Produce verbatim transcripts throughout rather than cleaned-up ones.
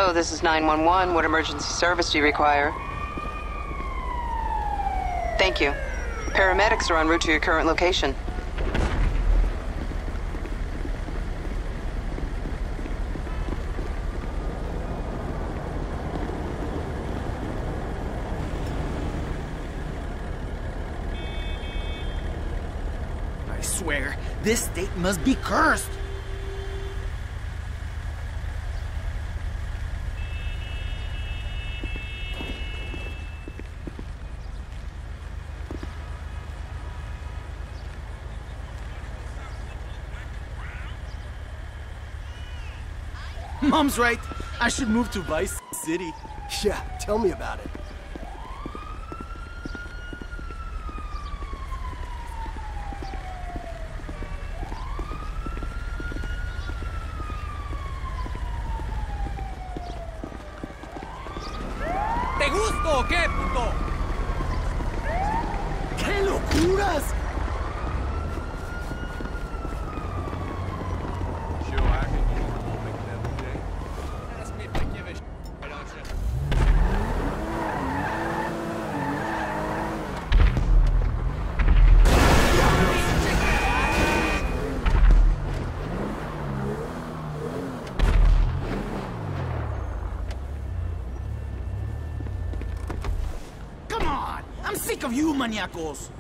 Hello, this is nine one one. What emergency service do you require? Thank you. Paramedics are en route to your current location. I swear, this state must be cursed! Mom's right. I should move to Vice City. Yeah, tell me about it. ¿Te gusto o qué, puto? ¡Qué locuras! I'm sick of you, maniacos!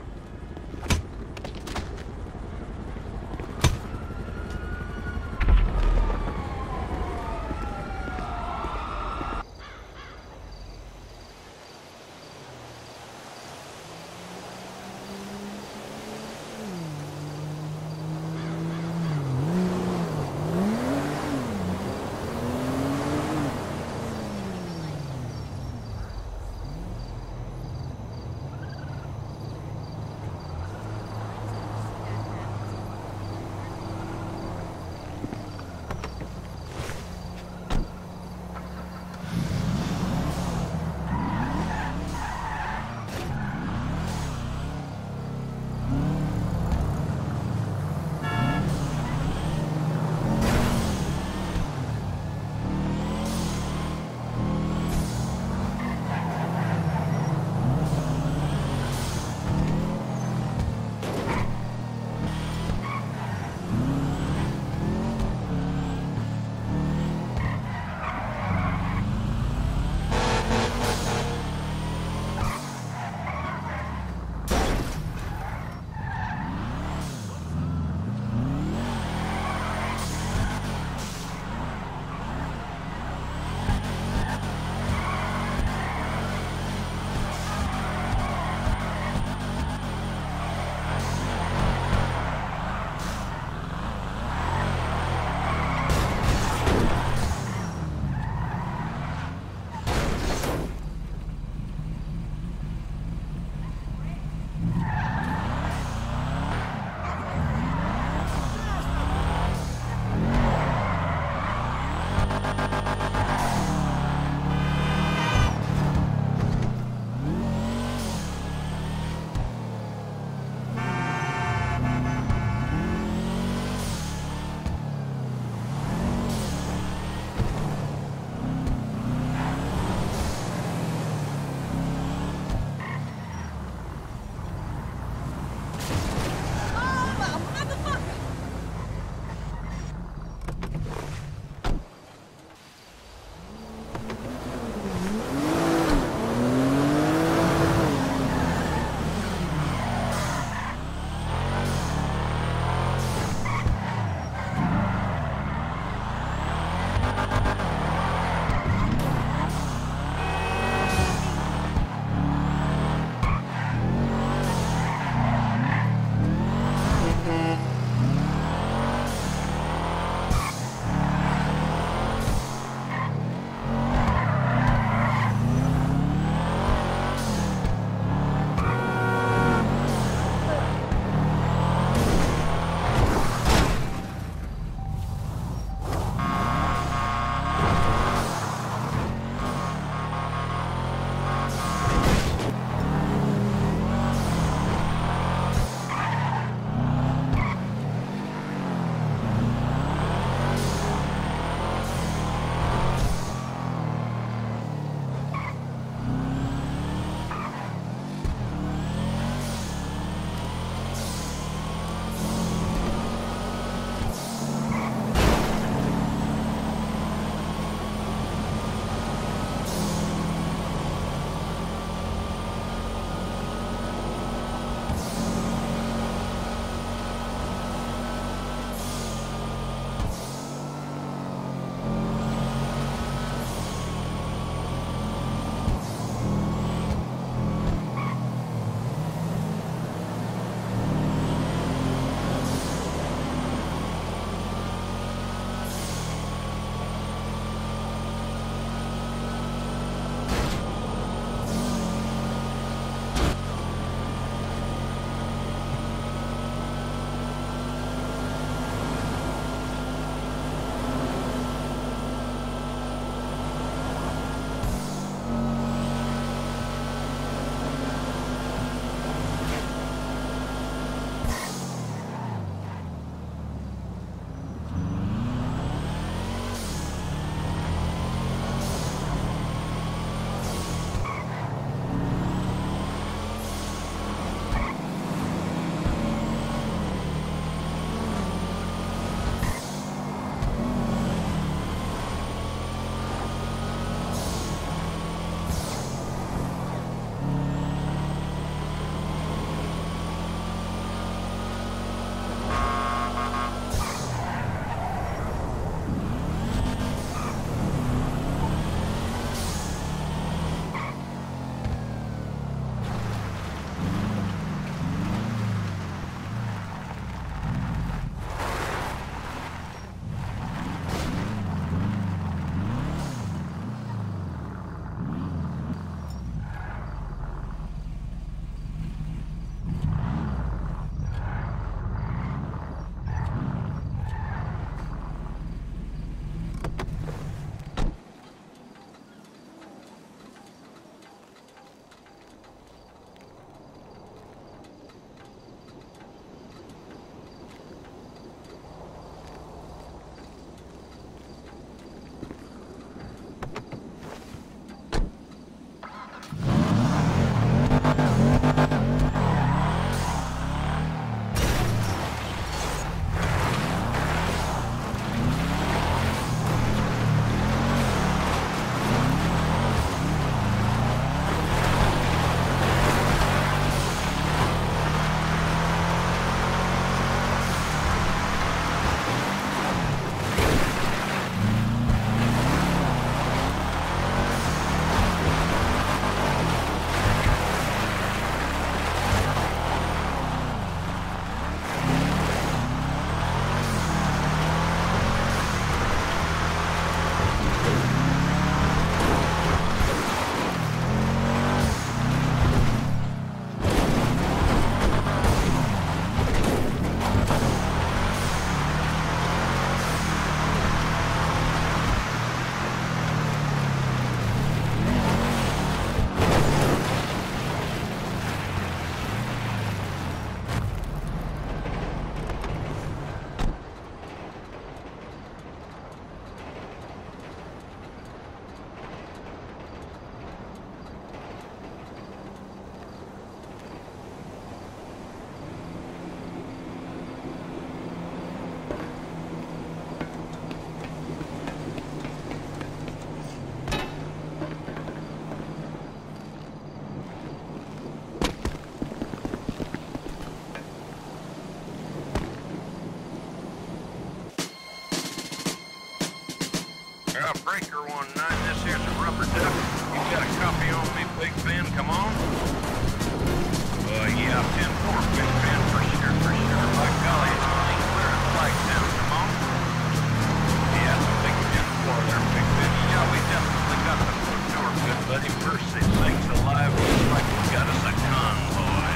Uh, breaker one nine, this here's a rubber duck. You got a copy on me, Big Ben, come on? Uh, yeah, ten four, Big Ben, for sure, for sure. By golly, it's only clear the flag down, come on? Yeah, it's a big ten four there, Big Ben. Yeah, we definitely got the foot door, good buddy. Mercy sakes alive, looks like we got us a convoy.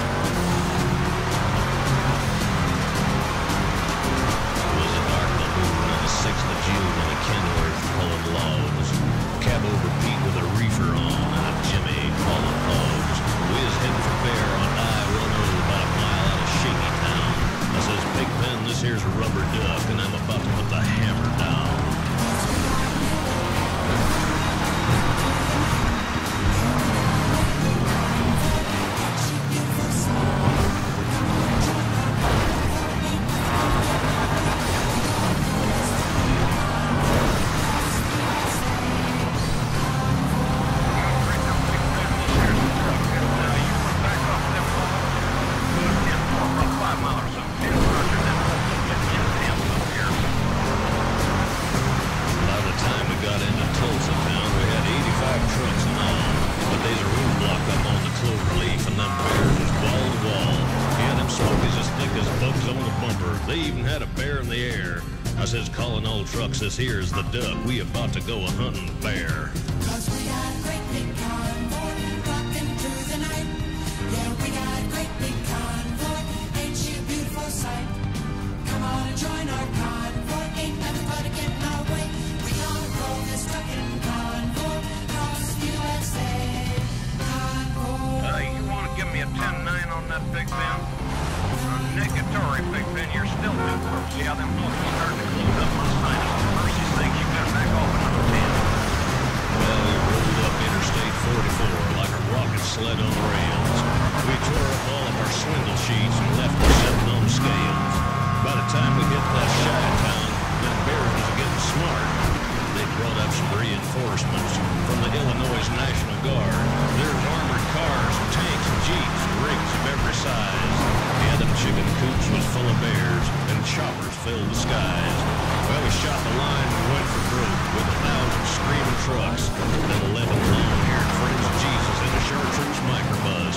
sixth of June in a Kenworth pulling logs. Cab over Pete with a reefer on and a Jimmy hauling hogs. We was heading for Bear on I ten about a mile out of Shaky Town. I says, Big Ben, this here's a rubber duck, and I'm about to put the hammer down. This here's the duck. We about to go a hunting bear. Cause we got a great big convoy rocking through the night. Yeah, we got a great big convoy. Ain't she a beautiful sight? Come on and join our convoy. Ain't nothing but to get in our way. We gonna roll this trucking convoy across the U S A. Convoy. Uh, you wanna give me a ten nine on that, Big Ben? Uh, negatory, Big Ben. You're still too close. See how them blocks are starting to close up my sign. You got back off another ten. Well, we rolled up Interstate forty-four like a rocket sled on rails. We tore up all of our swindle sheets and left them sitting on scales. By the time we hit that shy town, them bears was getting smart. They brought up some reinforcements from the Illinois National Guard. There's armored cars and tanks and jeeps and rigs of every size. Yeah, them chicken coops was full of bears and choppers filled the skies. Well, we shot the line and went for broke with a thousand screaming trucks. Then eleven long-haired friends of Jesus in a chartreuse microbus.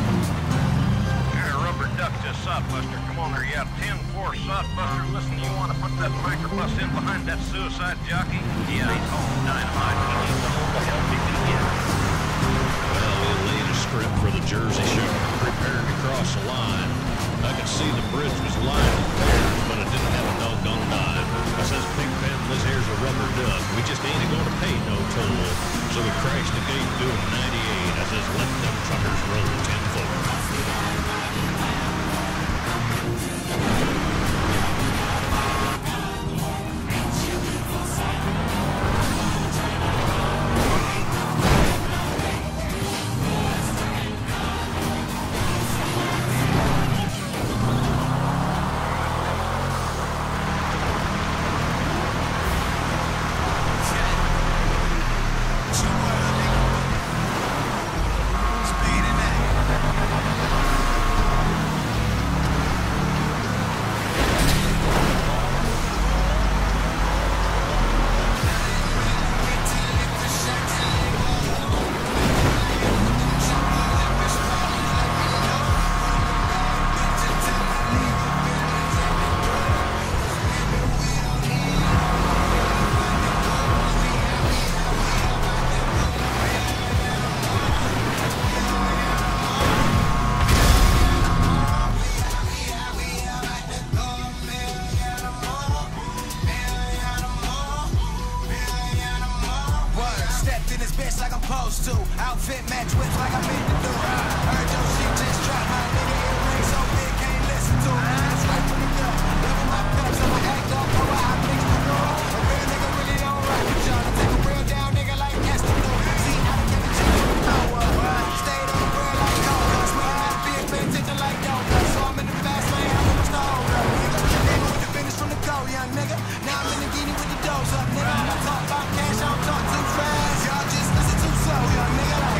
Here, rubber duck to sodbuster. Come on there, yeah, ten four sodbuster. Listen, you want to put that microbus in behind that suicide jockey? Yeah, he's holding dynamite. He needs to hold the help he can get. Well, we laid a script for the Jersey Shore, prepared to cross the line. I could see the bridge was lined with bears, but it didn't have a doggone dime. I says, Big Ben, this here's a rubber duck. We just ain't going to pay no toll. So we crashed the gate doing ninety-eight. I says, let them truckers roll ten four. supposed to. Outfit match whips like I meant to do. Heard your shit just dropped, my nigga. It rings so big, can't listen to it. Straight from the gut, level my peps, I'ma act up, go out, mix the door. A real nigga really don't rock with y'all. Take a real down nigga like Esther do. See, I done kept a chick from nowhere. Stayed on the grill like Coca. Smoking out the bitch, pay attention like Doka. So I'm in the fast lane, I'm almost the holder. Nigga with the business from the go, young nigga. Now I'm in the guinea with the doors up, nigga. I don't talk about cash, I don't talk too fast. Y'all just listen too slow, young nigga. Like,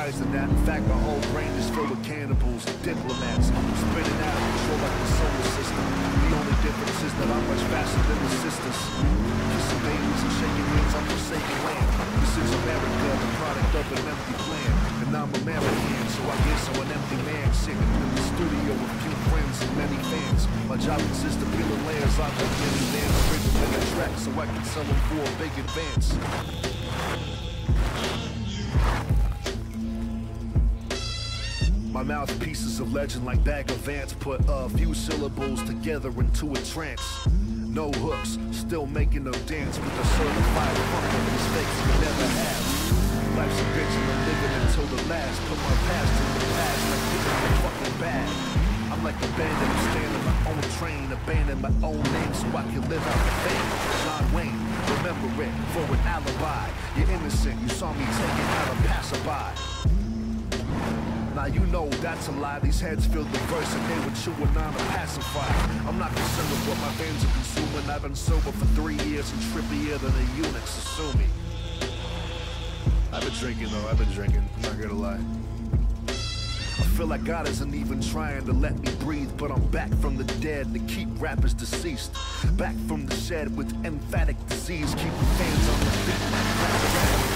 surprised in that. In fact, my whole brain is filled with cannibals and diplomats spinning out of control like the solar system. The only difference is that I'm much faster than the sisters. Kissing babies and shaking hands on forsaken land. This is America, the product of an empty plan. And I'm American, so I guess I'm an empty man sitting in the studio with few friends and many fans. My job consists of peeling layers off of many bands, bringing them a track so I can sell them for a big advance. My mouthpieces of legend like bag of ants put a few syllables together into a trance. No hooks, still making them dance with a certified funk of mistakes you never have. Life's a bitch and I'm living until the last. Put my past in the past like getting the fucking bad. I'm like a bandit, I'm staying on my own train, abandon my own name so I can live out the fame. John Wayne, remember it for an alibi. You're innocent, you saw me taking out a passerby. Now you know that's a lie, these heads feel the verse and they were chewing on a pacifier. I'm not concerned with what my fans are consuming. I've been sober for three years and trippier than the eunuchs, assuming. I've been drinking though, I've been drinking, I'm not gonna lie. I feel like God isn't even trying to let me breathe, but I'm back from the dead to keep rappers deceased. Back from the shed with emphatic disease, keeping fans on the feet.